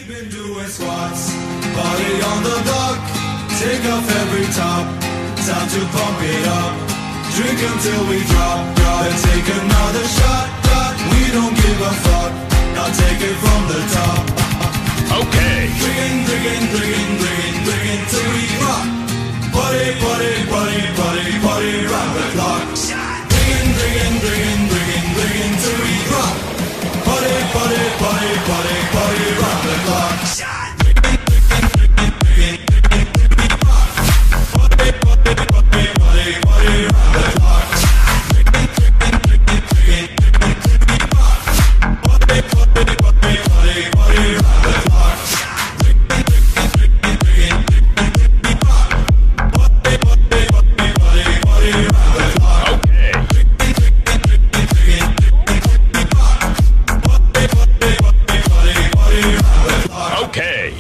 We've been doing squats, body on the block, take off every top, time to pump it up, drink until we drop, then take another shot, we don't give a fuck, now take it from the top. Okay. Drinking till we rock, party round the clock. Drinking till we drop, party round the clock. Okay.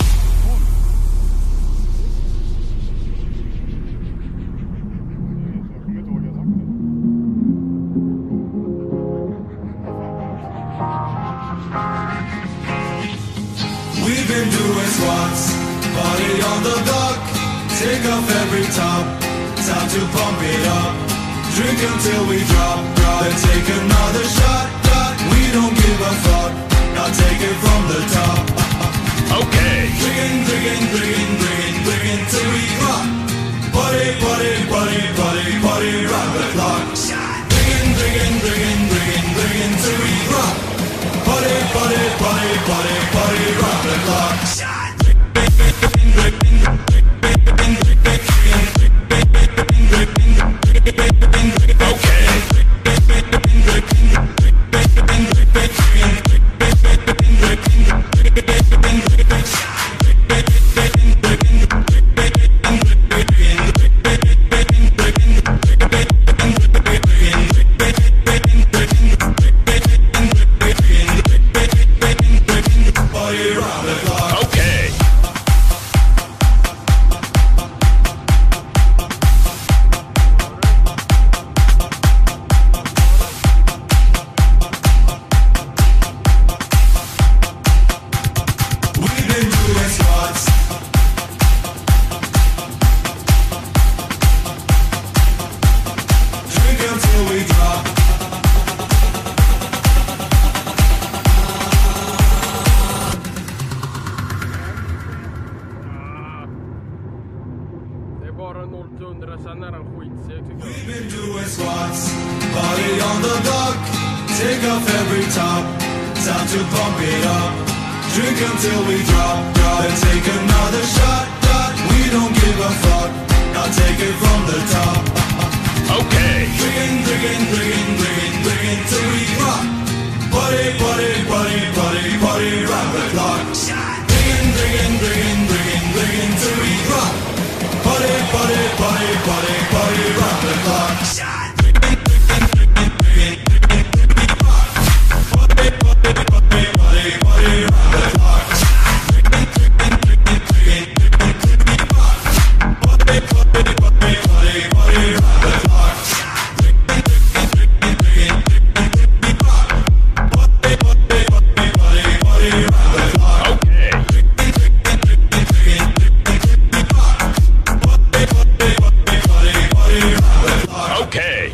We've been doing squats, body on the block, take off every top, time to pump it up, drink until we drop, then take another shot, we don't give a fuck, now take it from the top. Okay. Drinking till we rock, party round the clock. Drinking till we rock, party round the clock. We've been doing squats, body on the block, take off every top, time to pump it up, drink until we drop, then take another shot, we don't give a fuck, now take it from the top. Okay. Drinking till we rock, party round the clock. Drinking till we rock, party round the clock. Okay.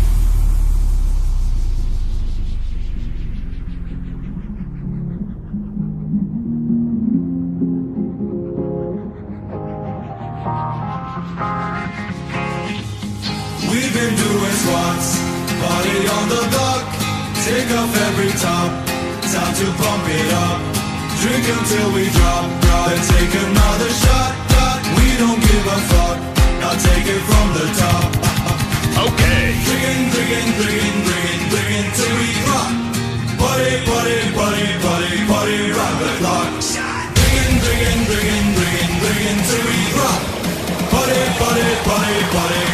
We've been doing squats, body on the block, take off every top, time to pump it up, drink until we drop, then take another shot, we don't give a fuck, now take it from the top. Okay. Drinking till we rock, party round the clock. Drinking till we rock, party